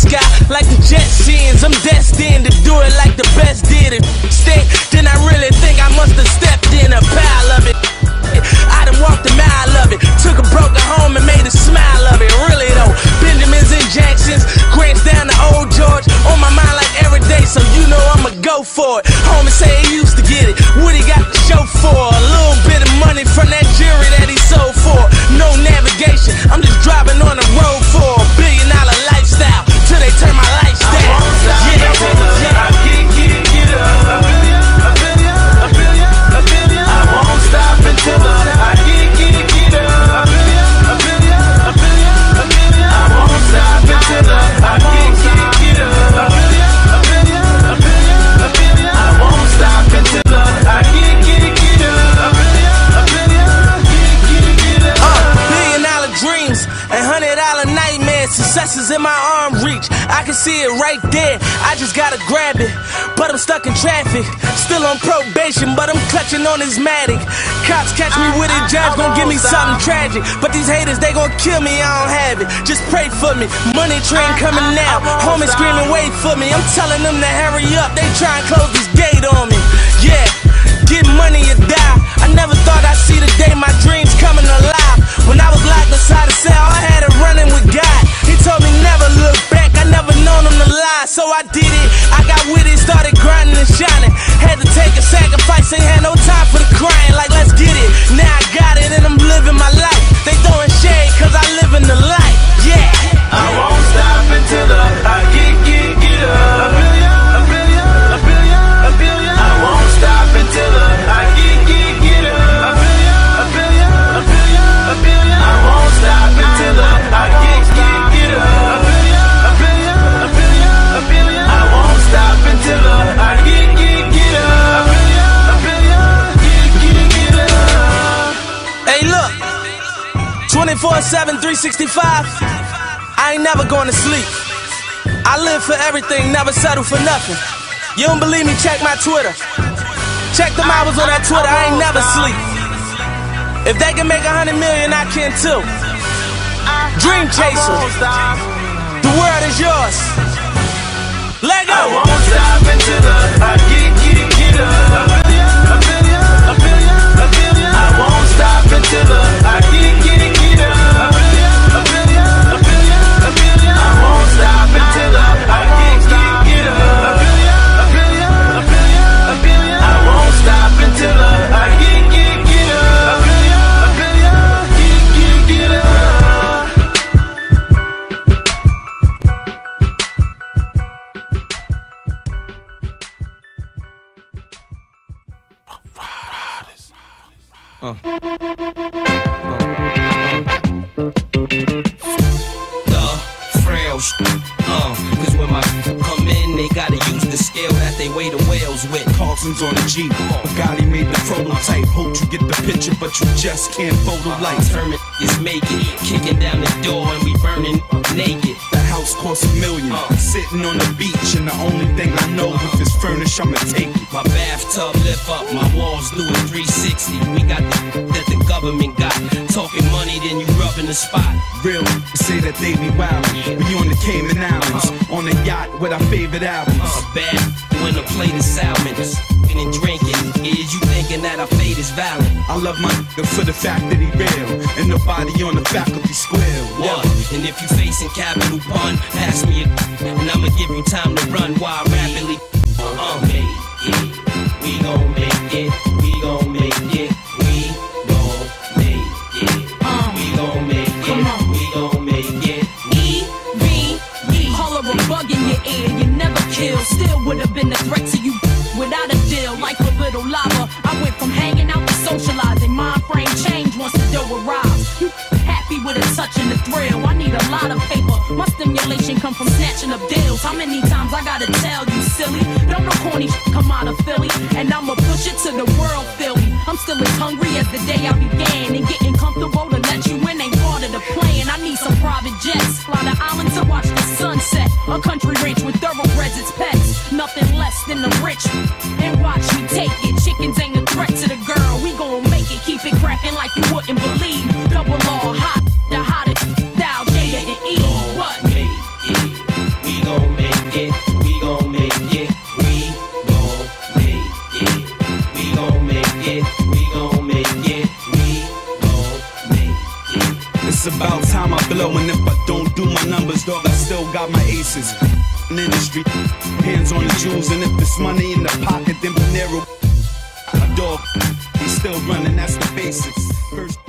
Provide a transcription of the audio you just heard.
sky like the Jetsons. I'm destined to do it like the best did it. Then I really think I must have stepped in a pile of it. I done walked a mile of it. Took a broken home and made a smile of it. Really though, Benjamins and Jacksons, Grants down to Old George. On my mind like every day, so you know I'ma go for it. Homie say he used to get it. What he got to show for? A little bit of money from that jewelry that he sold for. No navigation, I'm just driving on the road for a $1 billion lifestyle till they turn my lifestyle. I won't stop until I get up. A billion. I won't stop until I get up. A billion. I won't stop until I get up. A billion. I won't stop until I get up. $1 billion dreams and $100 nightmares. Success is in my arm reach. I can see it right there. I just gotta grab it. But I'm stuck in traffic. Still on probation, but I'm clutching on this Matic. Cops catch me with it, judge gon' give me something tragic. But these haters, they gon' kill me, I don't have it. Just pray for me. Money train coming now. Homie screaming, wait for me. I'm telling them to hurry up. They try and close this gate on me. Yeah, get money or die. I never thought I'd see the day my dreams coming alive. When I was locked inside a cell, I had it running with God. He told me never look back. I never known him to lie, so I did it. I got with it, started grinding and shining. Had to take a sacrifice, ain't had no time for the crying. Like, let's get it. Now I got it and I'm living my life. They throwing shade cause I live in the light. Yeah. I won't stop until I get up. A billion. I won't stop until I get up. A billion. I won't stop until I get up. A billion. I won't stop until I get up. A billion. Get up. Hey, look. 24/7, 365. I ain't never going to sleep. I live for everything, never settle for nothing. You don't believe me? Check my Twitter. Check them hours on that Twitter. I ain't never sleep. If they can make 100 million, I can too. Dream chaser. The world is yours. Let go. I won't stop until I get up. A billion. I won't stop until I get up. A billion. I won't stop until I get up. A billion. I won't stop until I get up. A billion. Get up. Cause when my come in, they gotta use the scale that they weigh the whales with. Carlson's on the Jeep, Bugatti made the prototype. Hope you get the picture, but you just can't photo light. Determined is making, kicking down the door and we burning naked. The house costs $1 million, sitting on the beach, and the only thing I know if it's furnished, I'ma take it. My bathtub lift up, my walls do a 360. We got that the government got. Talking money, then you rubbing the spot. Real, say that they be wildin'. We on the Cayman Islands, on a yacht with our favorite albums. Bad when a plate of salmon, and drinking. Is you thinking that our fate is valid? I love my nigga for the fact that he real, and nobody on the faculty square. What? And if you facing capital pun, pass me a and I'ma give you time to run while I rapidly make it. We gon' make it. We gon' make it. We gon' make it. We gon' make it. We gon' make it. E-V-E. Holler a bug in your ear, you never kill. Still would've been a threat to you without a deal. Like a little lava, I went from hanging out to socializing. Mind frame change once the dough arrives. You happy with a touch and a thrill. I need a lot of paper. My stimulation come from snatching up deals. How many times I gotta tell you, silly? Don't no corny come out of Philly, and I'ma push it to the world, Philly. I'm still as hungry as the day I began, and getting comfortable to let you in ain't part of the plan. I need some private jets, fly the island to watch the sunset. A country ranch with thoroughbreds, it's pets. Nothing less than the rich. And watch me take it. Chickens ain't a threat to the girl. We gon' make it, keep it cracking like you wouldn't believe. Double R, hot, the hottest, style, Jada and E. What? We It's about time I blow, and if I don't do my numbers, dog, I still got my aces. Industry, hands on the jewels, and if it's money in the pocket, then Panero. My dog, he's still running, that's the basics. First